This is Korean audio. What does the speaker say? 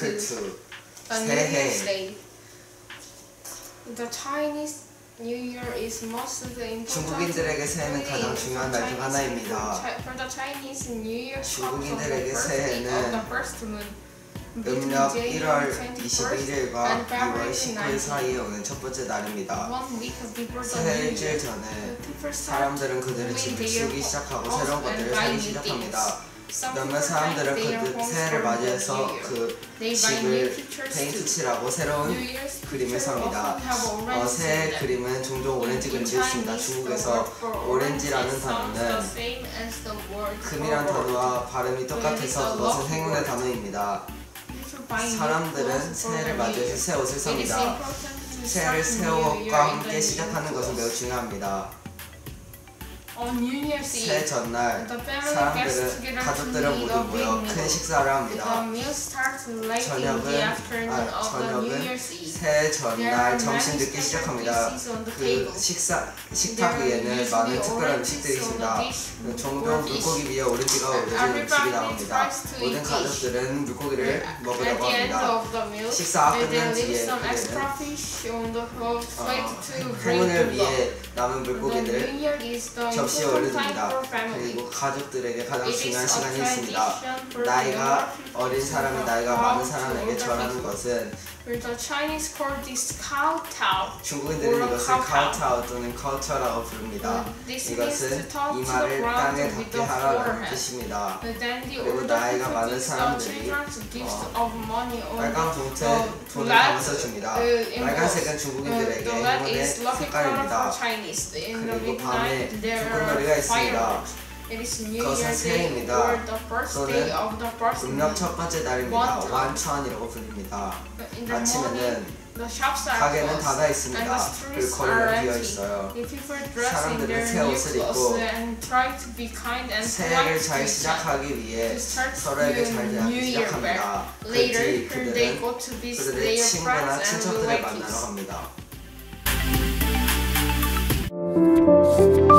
to New Year's 새해. Day. The Chinese New Year is most important. 중국인들에게 새해는 가장 중요한 날 중 하나입니다. For the Chinese New Year, 중국인들에게 새해는 음력 1월 21일과 2월 19일 사이에 오는 첫 번째 날입니다. 새해 일주일 전에 사람들은 그들의 집을 치우기 시작하고 새로운 것들을 사기 시작합니다. 몇몇 사람들은 그 새해를 맞이해서 그 집을 페인트 칠하고 새로운 그림을 삽니다. 새해 그림은 종종 오렌지 그림도 있습니다. 중국에서 오렌지라는 단어는 금이란 단어와 발음이 똑같아서 그것은 행운의 단어입니다. 사람들은 새해를 맞이해서 새 옷을 삽니다. 새해를 새 옷과 함께 시작하는 것은 매우 중요합니다. 새해 전날 사람들은 가족들은 모두 모여 큰 식사를 합니다. 저녁은 새해 전날 점심 늦게 시작합니다. 그 식탁 위에는 많은 특별한 음식들이 있습니다. 종종 물고기 위에 오렌지가 올려진 음식이 나옵니다. 모든 가족들은 물고기를 먹으려고 합니다. 식사가 끝난 뒤에 그들은 행운을 위해 남은 물고기를 접시에 올려줍니다. 그리고 가족들에게 가장 중요한 시간이 있습니다. 나이가 어린 사람이 나이가 많은 사람에게 절하는 것은 중국인들은 이것을 카오타오 또는 카오처라고 부릅니다. 이것은 이마를 땅에 닿게 하라는 뜻입니다. 그리고 나이가 많은 사람들이 빨간 봉투에 돈을 담아서 줍니다. 빨간색은 중국인들에게 행운의 색깔입니다. 그리고 밤에 불꽃놀이가 있습니다. 그것은 새해입니다. 또는 음력 첫 번째 날입니다. 완천이라고 불립니다. 아침에는 가게는 닫아 있습니다. 그리고 거리는 비어 있어요. 사람들은 새 옷을 입고 새해를 잘 시작하기 위해 서로에게 잘 대하기 시작합니다. 그 뒤 그들의 친구나 친척들을 만나러 갑니다.